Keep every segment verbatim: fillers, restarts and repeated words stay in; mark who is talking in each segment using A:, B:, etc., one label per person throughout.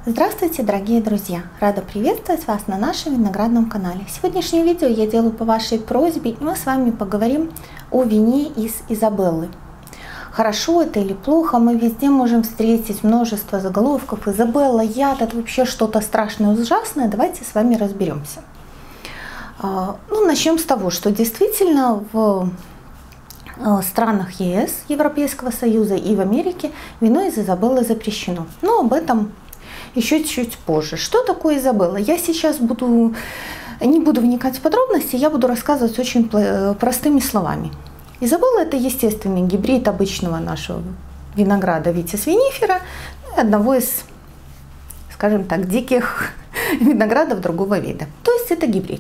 A: Здравствуйте, дорогие друзья! Рада приветствовать вас на нашем виноградном канале. Сегодняшнее видео я делаю по вашей просьбе, и мы с вами поговорим о вине из Изабеллы. Хорошо это или плохо, мы везде можем встретить множество заголовков. Изабелла, яд, это вообще что-то страшное, ужасное. Давайте с вами разберемся. Ну, начнем с того, что действительно в странах ЕС, Европейского Союза и в Америке вино из Изабеллы запрещено. Но об этом еще чуть позже. Что такое Изабелла? Я сейчас буду, не буду вникать в подробности, я буду рассказывать очень простыми словами. Изабелла – это естественный гибрид обычного нашего винограда Витис винифера, одного из, скажем так, диких виноградов другого вида. То есть это гибрид.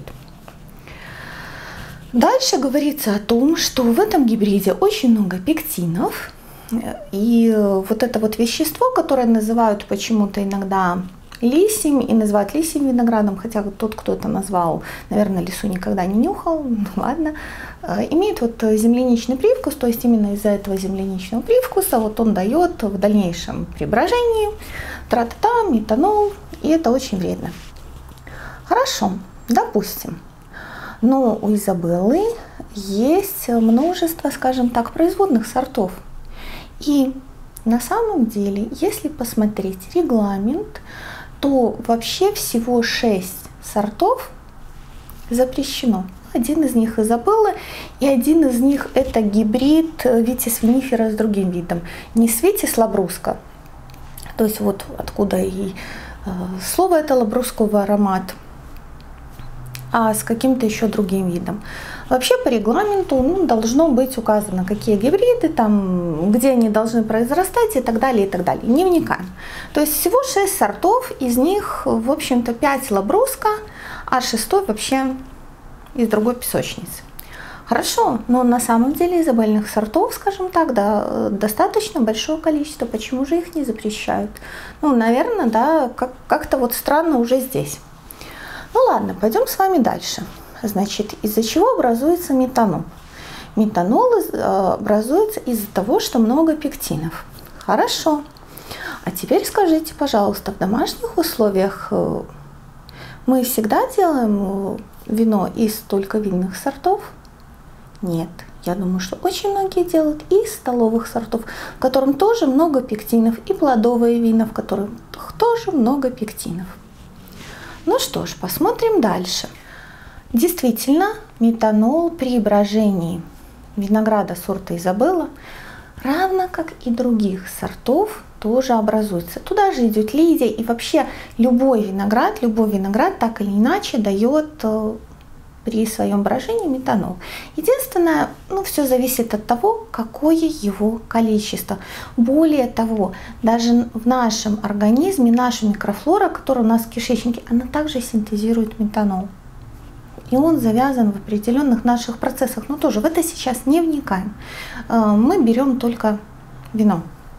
A: Дальше говорится о том, что в этом гибриде очень много пектинов. И вот это вот вещество, которое называют почему-то иногда лисьим и называют лисьим виноградом, хотя вот тот, кто это назвал, наверное, лису никогда не нюхал, ну ладно, имеет вот земляничный привкус, то есть именно из-за этого земляничного привкуса вот он дает в дальнейшем при брожении тра-та-та, метанол, и это очень вредно. Хорошо, допустим. Но у Изабеллы есть множество, скажем так, производных сортов. И на самом деле, если посмотреть регламент, то вообще всего шесть сортов запрещено. Один из них Изабелла, и один из них это гибрид Витис винифера с другим видом. Не с Витис лабруско, то есть вот откуда и э, слово это лабрусковый аромат, а с каким-то еще другим видом. Вообще по регламенту ну, должно быть указано, какие гибриды, там, где они должны произрастать и так далее, и так далее. Не вникаем. То есть всего шесть сортов, из них, в общем-то, пять лабруско, а шестой вообще из другой песочницы. Хорошо, но на самом деле изабельных сортов, скажем так, да, достаточно большое количество. Почему же их не запрещают? Ну, наверное, да, как- как-то вот странно уже здесь. Ну ладно, пойдем с вами дальше. Значит, из-за чего образуется метанол? Метанол образуется из-за того, что много пектинов. Хорошо. А теперь скажите, пожалуйста, в домашних условиях мы всегда делаем вино из только винных сортов? Нет. Я думаю, что очень многие делают из столовых сортов, в котором тоже много пектинов, и плодовые вина, в которых тоже много пектинов. Ну что ж, посмотрим дальше. Действительно, метанол при брожении винограда сорта Изабелла, равно как и других сортов, тоже образуется. Туда же идет лидия, и вообще любой виноград, любой виноград так или иначе дает при своем брожении метанол. Единственное, ну, все зависит от того, какое его количество. Более того, даже в нашем организме, наша микрофлора, которая у нас в кишечнике, она также синтезирует метанол. И он завязан в определенных наших процессах. Но тоже в это сейчас не вникаем. Мы берем только вино.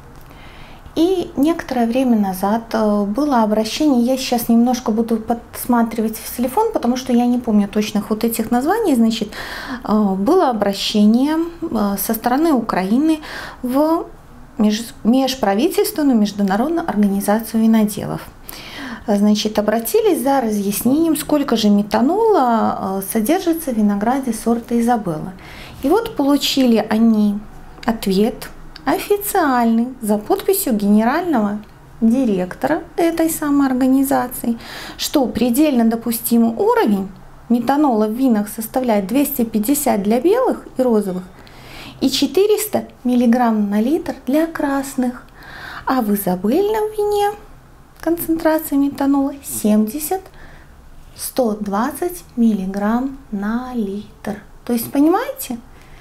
A: И некоторое время назад было обращение, я сейчас немножко буду подсматривать в телефон, потому что я не помню точных вот этих названий, значит, было обращение со стороны Украины в межправительственную международную организацию виноделов. Значит, обратились за разъяснением, сколько же метанола содержится в винограде сорта Изабелла. И вот получили они ответ официальный за подписью генерального директора этой самой организации, что предельно допустимый уровень метанола в винах составляет двести пятьдесят для белых и розовых и четыреста миллиграмм на литр для красных, а в изабельном вине концентрация метанола семьдесят — сто двадцать миллиграмм на литр. То есть, понимаете?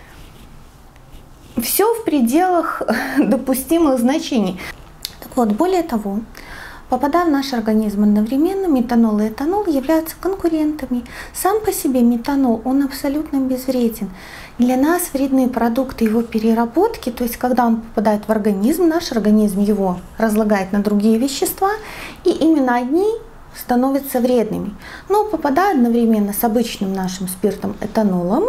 A: Все в пределах допустимых значений. Так вот, более того, попадая в наш организм одновременно, метанол и этанол являются конкурентами. Сам по себе метанол, он абсолютно безвреден. Для нас вредные продукты его переработки, то есть когда он попадает в организм, наш организм его разлагает на другие вещества, и именно одни становятся вредными. Но попадая одновременно с обычным нашим спиртом этанолом,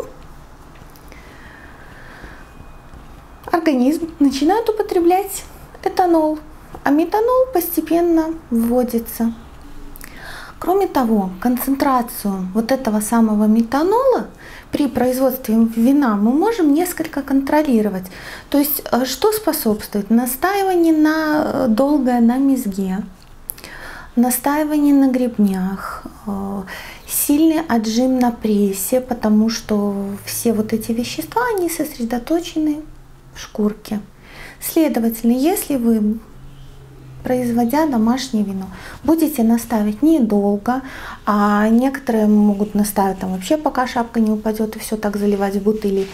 A: организм начинает употреблять этанол. а метанол постепенно вводится. Кроме того, концентрацию вот этого самого метанола при производстве вина мы можем несколько контролировать. То есть что способствует? Настаивание на долгое на мезге, настаивание на гребнях, сильный отжим на прессе, потому что все вот эти вещества, они сосредоточены в шкурке. Следовательно, если вы, производя домашнее вино, будете наставить недолго, а некоторые могут наставить там вообще пока шапка не упадет и все так заливать в бутыли,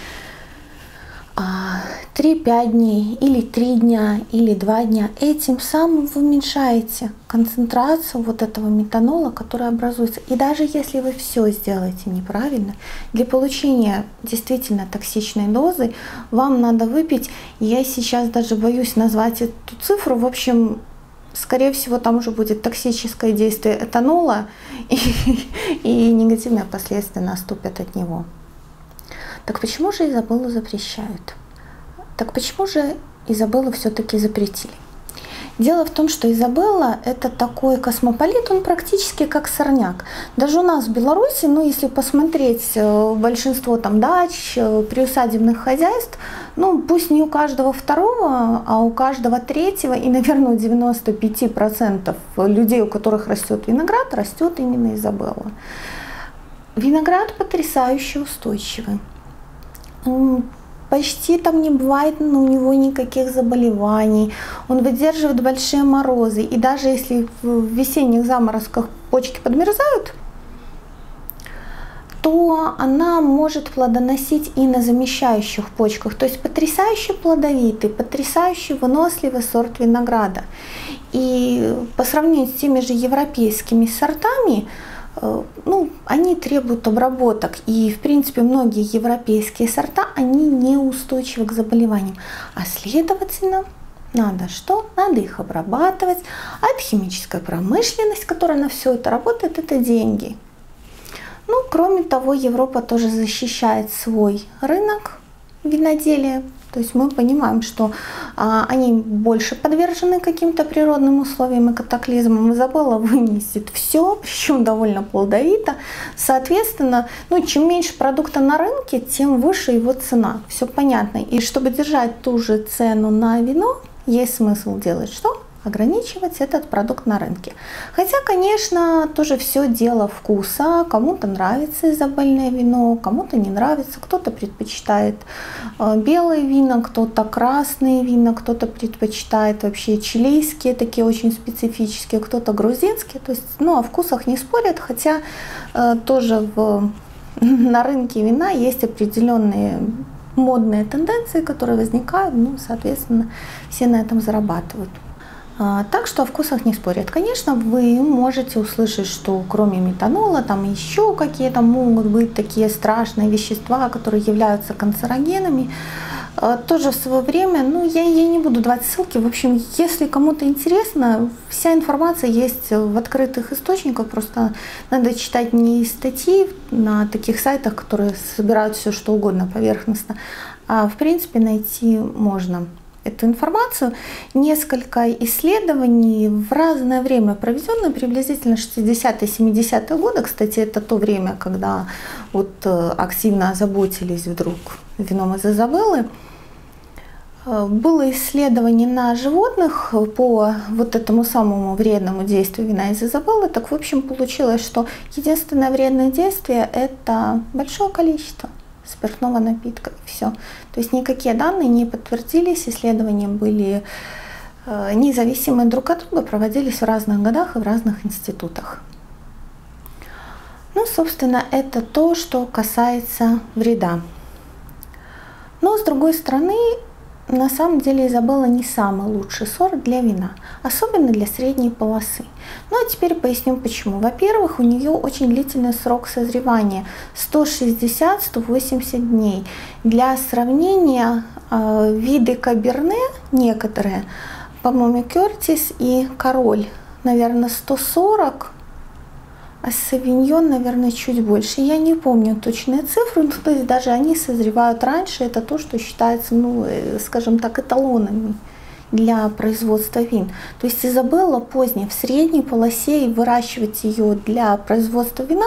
A: три-пять дней или три дня или два дня, этим самым вы уменьшаете концентрацию вот этого метанола, который образуется. И даже если вы все сделаете неправильно, для получения действительно токсичной дозы вам надо выпить, я сейчас даже боюсь назвать эту цифру, в общем, скорее всего, там уже будет токсическое действие этанола, и, и негативные последствия наступят от него. Так почему же Изабеллу запрещают? Так почему же Изабеллу все-таки запретили? Дело в том, что Изабелла — это такой космополит, он практически как сорняк. Даже у нас в Беларуси, ну если посмотреть большинство там дач, приусадебных хозяйств, ну пусть не у каждого второго, а у каждого третьего и, наверное, у девяноста пяти процентов людей, у которых растет виноград, растет именно Изабелла. Виноград потрясающе устойчивый. Почти там не бывает ну, у него никаких заболеваний, он выдерживает большие морозы. И даже если в весенних заморозках почки подмерзают, то она может плодоносить и на замещающих почках. То есть потрясающе плодовитый, потрясающе выносливый сорт винограда. И по сравнению с теми же европейскими сортами, ну, они требуют обработок, и в принципе многие европейские сорта, они неустойчивы к заболеваниям, а следовательно надо что? Надо их обрабатывать, а это химическая промышленность, которая на все это работает, это деньги. Ну, кроме того, Европа тоже защищает свой рынок виноделия. То есть мы понимаем, что а, они больше подвержены каким-то природным условиям и катаклизмам. Изабелла вынесет все, причем довольно плодовито. Соответственно, ну, чем меньше продукта на рынке, тем выше его цена. Все понятно. И чтобы держать ту же цену на вино, есть смысл делать что? Ограничивать этот продукт на рынке. Хотя, конечно, тоже все дело вкуса. Кому-то нравится изабельное вино, кому-то не нравится. Кто-то предпочитает белые вина, кто-то красные вина, кто-то предпочитает вообще чилийские, такие очень специфические, кто-то грузинские. То есть, ну, о вкусах не спорят, хотя э, тоже в, на рынке вина есть определенные модные тенденции, которые возникают, ну, соответственно, все на этом зарабатывают. Так что о вкусах не спорят. Конечно, вы можете услышать, что кроме метанола там еще какие-то могут быть такие страшные вещества, которые являются канцерогенами. Тоже в свое время, ну я, я не буду давать ссылки. В общем, если кому-то интересно, вся информация есть в открытых источниках. Просто надо читать не статьи на таких сайтах, которые собирают все что угодно поверхностно, а в принципе найти можно эту информацию. Несколько исследований в разное время проведенные, приблизительно шестидесятые-семидесятые годы. Кстати, это то время, когда вот активно озаботились вдруг вином из Изабеллы. Было исследование на животных по вот этому самому вредному действию вина из Изабеллы. Так, в общем, получилось, что единственное вредное действие – это большое количество спиртного напитка, и все. То есть никакие данные не подтвердились, исследования были э, независимые друг от друга, проводились в разных годах и в разных институтах. Ну, собственно, это то, что касается вреда. Но, с другой стороны, на самом деле Изабелла не самый лучший сорт для вина, особенно для средней полосы. Ну а теперь поясню почему. Во-первых, у нее очень длительный срок созревания – сто шестьдесят — сто восемьдесят дней. Для сравнения, э, виды каберне некоторые, по-моему, Кертис и Король, наверное, сто сорок, а Савиньон, наверное, чуть больше. Я не помню точные цифры, но то есть даже они созревают раньше. Это то, что считается, ну, скажем так, эталонами для производства вин. То есть Изабелла поздняя в средней полосе, и выращивать ее для производства вина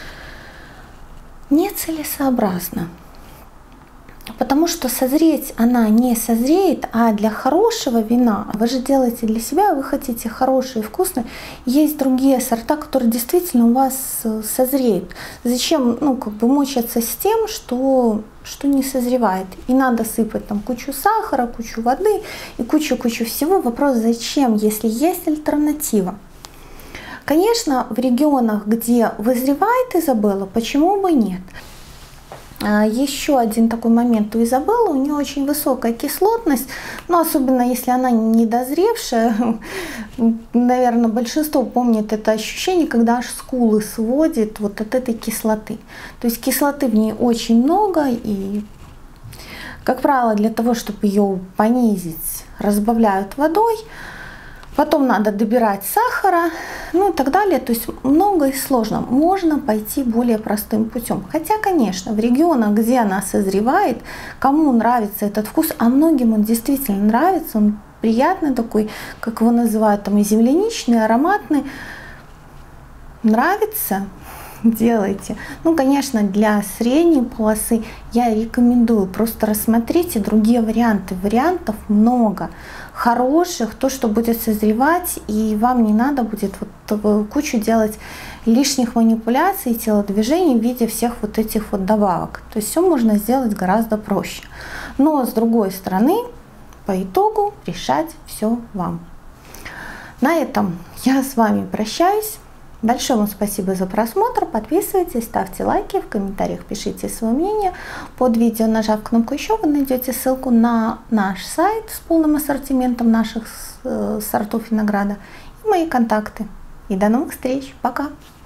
A: нецелесообразно. Потому что созреть она не созреет, а для хорошего вина, вы же делаете для себя, вы хотите хорошие, вкусные, есть другие сорта, которые действительно у вас созреют. Зачем, ну, как бы мучаться с тем, что, что не созревает? И надо сыпать там кучу сахара, кучу воды и кучу-кучу всего. Вопрос, зачем, если есть альтернатива? Конечно, в регионах, где вызревает Изабелла, почему бы нет? Еще один такой момент у Изабеллы, у нее очень высокая кислотность, но особенно если она недозревшая, наверное, большинство помнит это ощущение, когда аж скулы сводит вот от этой кислоты. То есть кислоты в ней очень много, и, как правило, для того, чтобы ее понизить, разбавляют водой. Потом надо добирать сахара, ну и так далее. То есть много и сложно. Можно пойти более простым путем. Хотя, конечно, в регионах, где она созревает, кому нравится этот вкус, а многим он действительно нравится, он приятный такой, как его называют, там и земляничный, ароматный. Нравится? Делайте. Ну, конечно, для средней полосы я рекомендую, просто рассмотрите другие варианты. Вариантов много хороших, то, что будет созревать, и вам не надо будет вот кучу делать лишних манипуляций, телодвижений в виде всех вот этих вот добавок. То есть все можно сделать гораздо проще. Но с другой стороны, по итогу решать все вам. На этом я с вами прощаюсь. Большое вам спасибо за просмотр, подписывайтесь, ставьте лайки, в комментариях пишите свое мнение. Под видео, нажав кнопку «Еще», вы найдете ссылку на наш сайт с полным ассортиментом наших сортов винограда и мои контакты. И до новых встреч, пока!